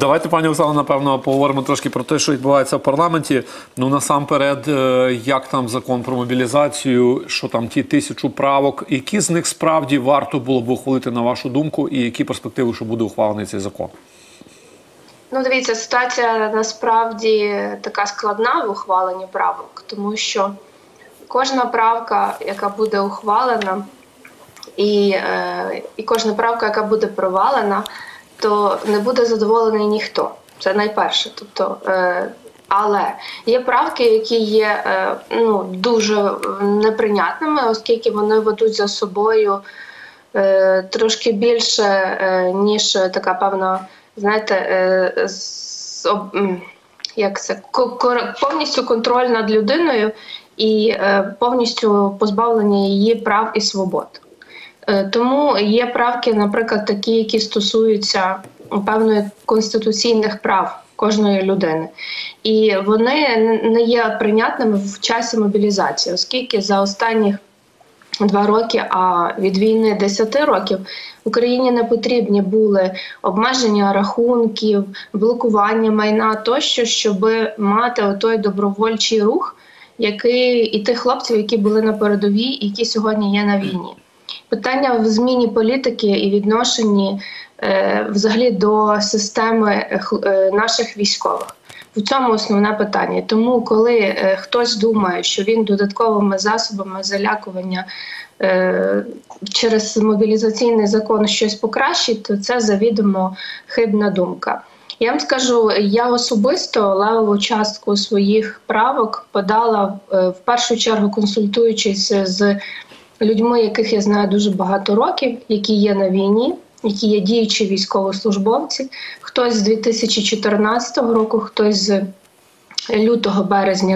Давайте, пані Оксано, напевно, поговоримо трошки про те, що відбувається в парламенті. Ну, насамперед, як там закон про мобілізацію, що там ті 1000 правок, які з них справді варто було б ухвалити, на вашу думку, і які перспективи, що буде ухвалений цей закон? Ну, дивіться, ситуація насправді така складна в ухваленні правок, тому що кожна правка, яка буде ухвалена, і кожна правка, яка буде провалена, то не буде задоволений ніхто. Це найперше. Тобто, але є правки, які є дуже неприйнятними, оскільки вони ведуть за собою трошки більше, ніж така певна, знаєте, повністю контроль над людиною і повністю позбавлення її прав і свобод. Тому є правки, наприклад, такі, які стосуються певних конституційних прав кожної людини. І вони не є прийнятними в часі мобілізації, оскільки за останніх 2 роки, а від війни 10 років, Україні не потрібні були обмеження рахунків, блокування майна тощо, щоб мати той добровольчий рух, і тих хлопців, які були на передовій, які сьогодні є на війні. Питання в зміні політики і відношенні взагалі до системи наших військових. В цьому основне питання. Тому, коли хтось думає, що він додатковими засобами залякування через мобілізаційний закон щось покращить, то це завідомо хибна думка. Я вам скажу, я особисто левову частку своїх правок подала в першу чергу, консультуючись з людьми, яких я знаю дуже багато років, які є на війні, які є діючі військовослужбовці. Хтось з 2014 року, хтось з лютого-березня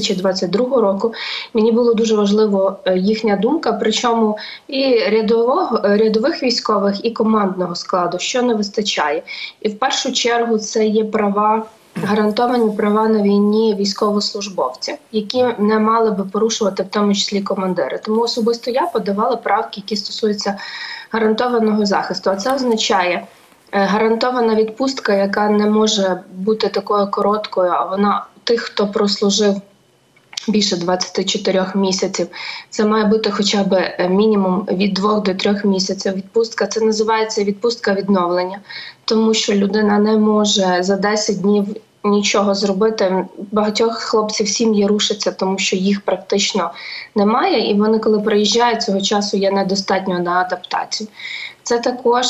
2022 року. Мені було дуже важливо їхня думка, причому і рядових військових, і командного складу, що не вистачає. І в першу чергу це є гарантовані права на війні військовослужбовців, які не мали би порушувати, в тому числі командири. Тому особисто я подавала правки, які стосуються гарантованого захисту. А це означає гарантована відпустка, яка не може бути такою короткою, а вона тих, хто прослужив більше 24 місяців. Це має бути хоча б мінімум від 2 до 3 місяців відпустка. Це називається відпустка відновлення, тому що людина не може за 10 днів нічого зробити. Багатьох хлопців сім'ї рушаться, тому що їх практично немає, і вони, коли приїжджають, цього часу є недостатньо на адаптацію. Це також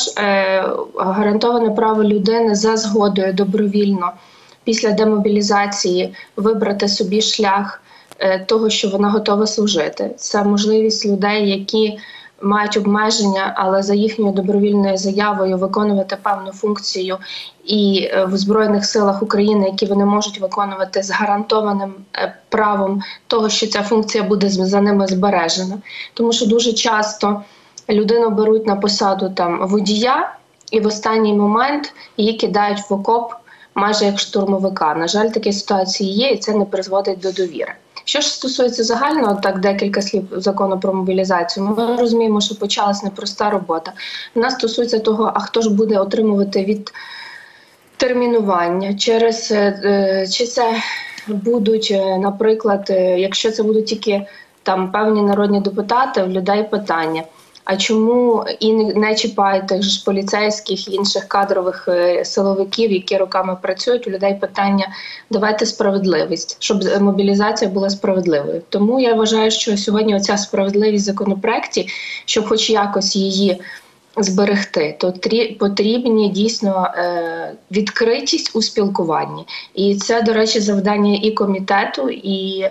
гарантоване право людини за згодою добровільно після демобілізації вибрати собі шлях того, що вона готова служити. Це можливість людей, які мають обмеження, але за їхньою добровільною заявою виконувати певну функцію і в Збройних силах України, які вони можуть виконувати з гарантованим правом того, що ця функція буде за ними збережена. Тому що дуже часто людину беруть на посаду водія, і в останній момент її кидають в окоп майже як штурмовика. На жаль, такі ситуації є, і це не призводить до довіри. Що ж стосується загального, так декілька слів закону про мобілізацію, ми розуміємо, що почалась непроста робота. Вона стосується того, а хто ж буде отримувати відтермінування, чи це будуть, наприклад, якщо це будуть тільки певні народні депутати, в людей питання. А чому і не чіпають тих ж поліцейських і інших кадрових силовиків, які роками працюють? У людей питання: давайте справедливість, щоб мобілізація була справедливою. Тому я вважаю, що сьогодні оця справедливість в законопроекті, щоб хоч якось її зберегти, то потрібні дійсно відкритість у спілкуванні. І це, до речі, завдання і комітету, і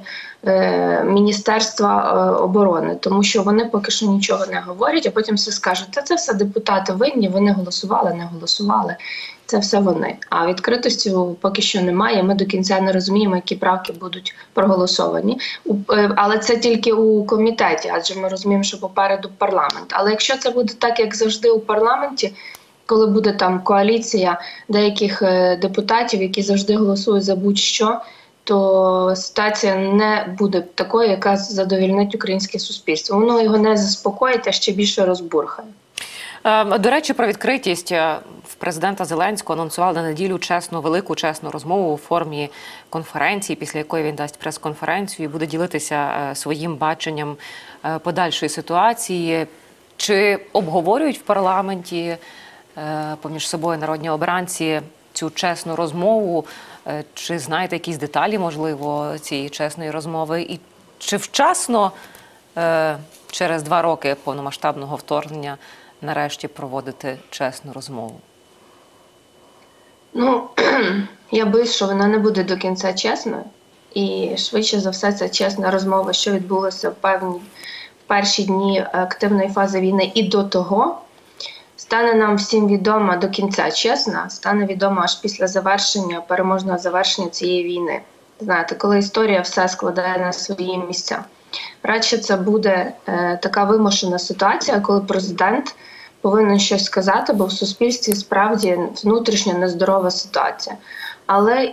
Міністерства оборони, тому що вони поки що нічого не говорять, а потім все скажуть: це все депутати винні, вони голосували, не голосували. Це все вони. А відкритості поки що немає, ми до кінця не розуміємо, які правки будуть проголосовані. Але це тільки у комітеті, адже ми розуміємо, що попереду парламент. Але якщо це буде так, як завжди у парламенті, коли буде коаліція деяких депутатів, які завжди голосують за будь-що, то ситуація не буде такою, яка задовольнить українське суспільство. Воно його не заспокоїть, а ще більше розбурхає. До речі, про відкритість. В президента Зеленського анонсували на неділю велику чесну розмову у формі конференції, після якої він дасть прес-конференцію і буде ділитися своїм баченням подальшої ситуації. Чи обговорюють в парламенті поміж собою народні обранці цю чесну розмову? Чи знаєте якісь деталі, можливо, цієї чесної розмови? І чи вчасно через 2 роки повномасштабного вторгнення нарешті проводити чесну розмову? Ну, я боюсь, що вона не буде до кінця чесною. І швидше за все, це чесна розмова, що відбулося в перші дні активної фази війни і до того, стане нам всім відома до кінця чесна, стане відома аж після переможного завершення цієї війни. Знаєте, коли історія все складає на свої місця. Радше це буде така вимушена ситуація, коли президент повинен щось сказати, бо в суспільстві справді внутрішньо нездорова ситуація. Але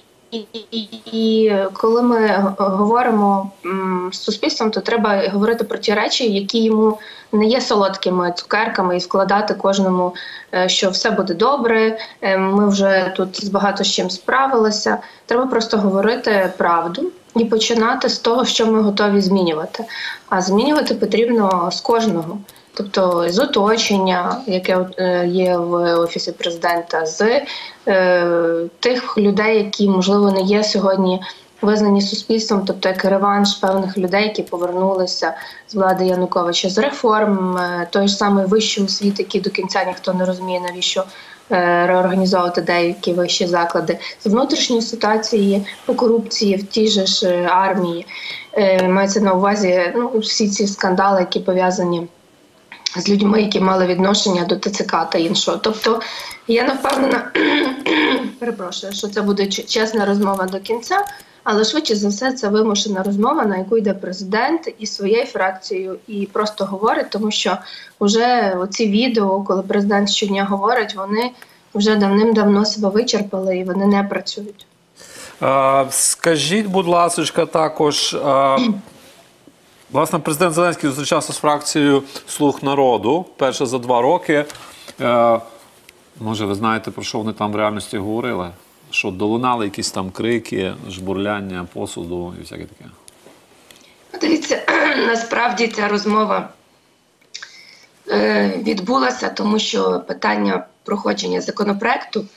і коли ми говоримо з суспільством, то треба говорити про ті речі, які йому не є солодкими цукерками, і вкладати кожному, що все буде добре, ми вже тут багато з чим справилися. Треба просто говорити правду і починати з того, що ми готові змінювати. А змінювати потрібно з кожного. Тобто з оточення, яке є в Офісі президента, з тих людей, які, можливо, не є сьогодні визнані суспільством, тобто як реванш певних людей, які повернулися з влади Януковича, з реформ, той ж самий вищий освіти, який до кінця ніхто не розуміє, навіщо реорганізовувати деякі вищі заклади, з внутрішньої ситуації по корупції в тій же ж армії. Мається на увазі всі ці скандали, які пов'язані з людьми, які мали відношення до ТЦК та іншого. Тобто я не впевнена, перепрошую, що це буде чесна розмова до кінця, але швидше за все це вимушена розмова, на яку йде президент і своєю фракцією, і просто говорить, тому що вже оці відео, коли президент щодня говорить, вони вже давним-давно себе вичерпали і вони не працюють. Скажіть, будь ласка, також, власне, президент Зеленський зустрічався з фракцією «Слуг народу» перше за 2 роки. Може, ви знаєте, про що вони там в реальності говорили? Що долунали якісь там крики, жбурляння посуду і всяке таке? Дивіться, насправді ця розмова відбулася, тому що питання проходження законопроекту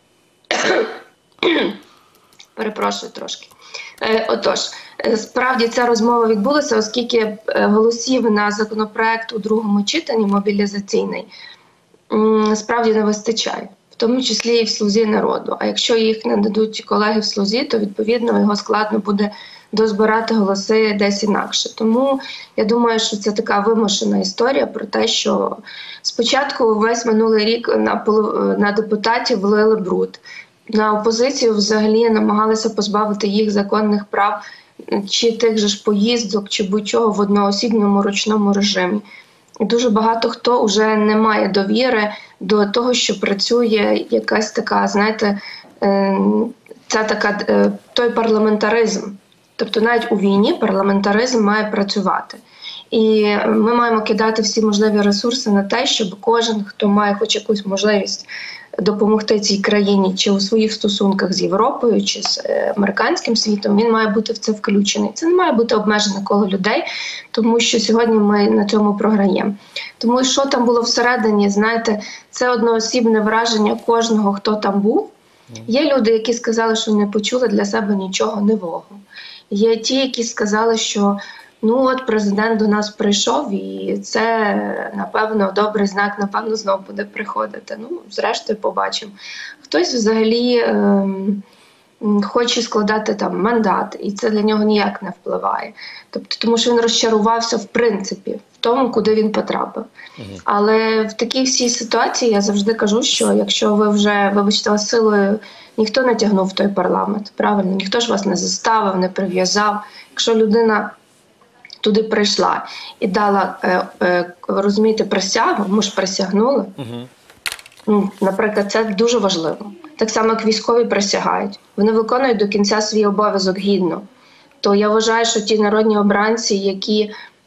перепрошую трошки. Отож, справді ця розмова відбулася, оскільки голосів на законопроект у другому читанні мобілізаційний справді не вистачає, в тому числі і в «Слузі народу». А якщо їх не дадуть колеги в «Слузі», то відповідно його складно буде дозбирати голоси десь інакше. Тому я думаю, що це така вимушена історія про те, що спочатку весь минулий рік на депутатів влили бруд. На опозицію взагалі намагалися позбавити їх законних прав чи тих же ж поїздок, чи будь-чого в одноосібному ручному режимі. І дуже багато хто вже не має довіри до того, що працює якась така, знаєте, той парламентаризм. Тобто навіть у війні парламентаризм має працювати. І ми маємо кидати всі можливі ресурси на те, щоб кожен, хто має хоч якусь можливість допомогти цій країні чи у своїх стосунках з Європою, чи з американським світом, він має бути в це включений. Це не має бути обмежене коло людей, тому що сьогодні ми на цьому програємо. Тому що там було всередині, знаєте, це одноосібне враження кожного, хто там був. Є люди, які сказали, що не почули для себе нічого нового. Є ті, які сказали, що от президент до нас прийшов, і це, напевно, добрий знак, напевно, знову буде приходити. Зрештою, побачимо. Хтось взагалі хоче складати там мандат, і це для нього ніяк не впливає. Тобто, тому що він розчарувався, в принципі, в тому, куди він потрапив. Але в такій всій ситуації я завжди кажу, що якщо ви вже, вибачте, силою, ніхто не тягнув в той парламент, правильно? Ніхто ж вас не заставив, не прив'язав. Якщо людина туди прийшла і дала, розумієте, присягу, ми ж присягнули. Наприклад, це дуже важливо. Так само, як військові присягають. Вони виконують до кінця свій обов'язок гідно. То я вважаю, що ті народні обранці, які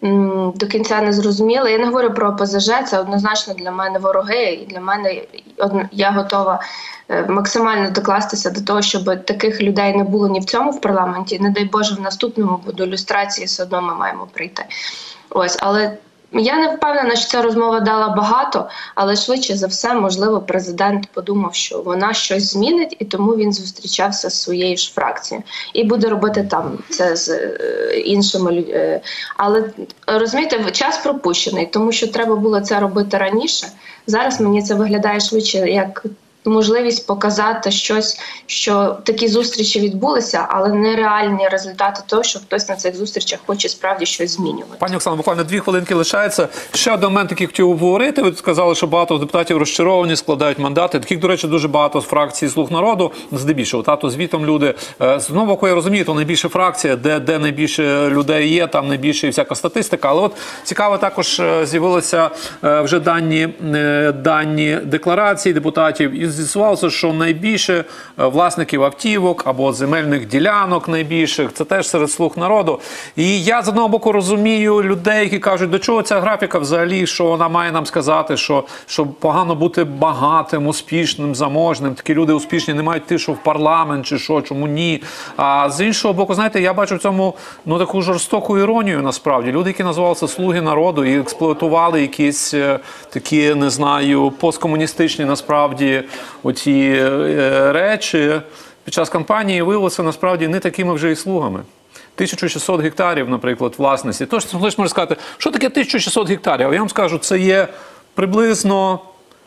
до кінця не зрозуміла. Я не говорю про ОПЗЖ, це однозначно для мене вороги, і для мене я готова максимально докластися до того, щоб таких людей не було ні в цьому в парламенті, не дай Боже в наступному, бо до люстрації все одно ми маємо прийти. Ось, але я не впевнена, що ця розмова дала багато, але швидше за все, можливо, президент подумав, що вона щось змінить, і тому він зустрічався з своєю ж фракцією. І буде робити там це з іншими людьми. Але, розумієте, час пропущений, тому що треба було це робити раніше. Зараз мені це виглядає швидше як можливість показати щось, що такі зустрічі відбулися, але не реальні результати того, що хтось на цих зустрічах хоче справді щось змінювати. Пані Оксано, буквально 2 хвилинки лишається. Ще один момент, який хотів обговорити. Ви сказали, що багато депутатів розчаровані, складають мандати. Таких, до речі, дуже багато з фракції «Слуг народу», здебільшого. Тато звітом люди. З одного боку, я розумію, то найбільша фракція, де найбільше людей є, там найбільше і всяка статистика. Але от цікаво, також з'явилися вже дані декларації депутатів. І з'ясувалося, що найбільше власників автівок або земельних ділянок найбільших, це теж серед «Слуг народу». І я з одного боку розумію людей, які кажуть, до чого ця графіка взагалі, що вона має нам сказати, що погано бути багатим, успішним, заможним. Такі люди успішні не мають йти, що в парламент чи що, чому ні. А з іншого боку, знаєте, я бачу в цьому таку жорстоку іронію насправді. Люди, які називалися «Слуги народу» і експлуатували якісь такі, не знаю, посткомуністичні насправді оці речі, під час кампанії виявилися насправді не такими вже і слугами. 1600 гектарів, наприклад, власності. Тож, хтось може сказати, що таке 1600 гектарів? Я вам скажу, це є приблизно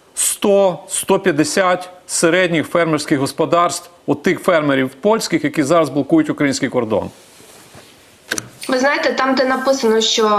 100-150 середніх фермерських господарств от тих фермерів польських, які зараз блокують український кордон. Ви знаєте, там, де написано, що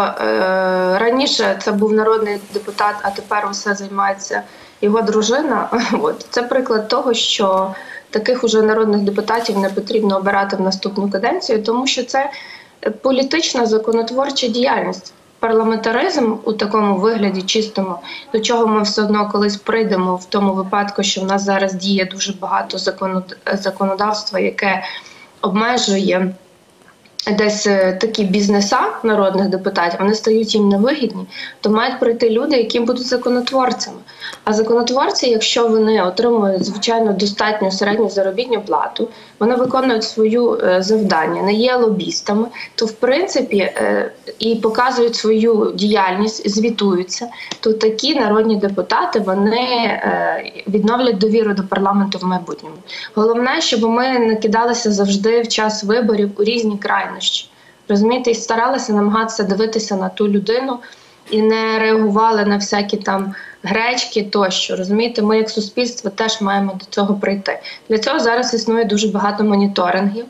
раніше це був народний депутат, а тепер усе займається його дружина, це приклад того, що таких уже народних депутатів не потрібно обирати в наступну каденцію, тому що це політична законотворча діяльність. Парламентаризм у такому вигляді чистому, до чого ми все одно колись прийдемо в тому випадку, що в нас зараз діє дуже багато законодавства, яке обмежує десь такі бізнеса народних депутатів, вони стають їм невигідні, то мають прийти люди, які будуть законотворцями. А законотворці, якщо вони отримують, звичайно, достатню середню заробітну плату, вони виконують свою завдання, не є лобістами, то, в принципі, і показують свою діяльність, звітуються, то такі народні депутати, вони відновлять довіру до парламенту в майбутньому. Головне, щоб ми не кидалися завжди в час виборів у різні крайнощі. Розумієте, і старалися намагатися дивитися на ту людину і не реагували на всякі там гречки тощо. Розумієте, ми як суспільство теж маємо до цього прийти. Для цього зараз існує дуже багато моніторингів.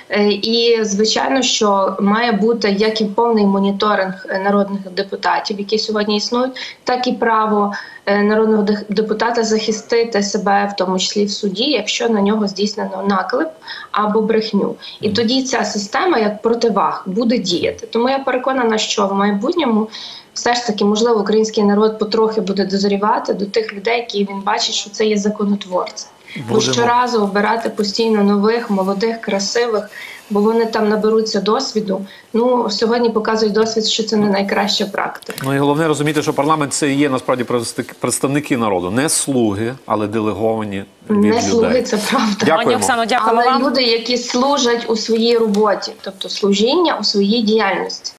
І, звичайно, що має бути як і повний моніторинг народних депутатів, які сьогодні існують, так і право народного депутата захистити себе, в тому числі в суді, якщо на нього здійснено наклеп або брехню. І тоді ця система, як противаг, буде діяти. Тому я переконана, що в майбутньому все ж таки, можливо, український народ потрохи буде дозрівати до тих людей, які він бачить, що це є законотворці. Бо щоразу обирати постійно нових, молодих, красивих, бо вони там наберуться досвіду. Сьогодні показують досвід, що це не найкраща практика. І головне розуміти, що парламент – це і є насправді представники народу. Не слуги, але делеговані від людей. Не слуги, це правда. Пані Оксано, дякуємо вам. Але люди, які служать у своїй роботі, тобто служіння у своїй діяльності.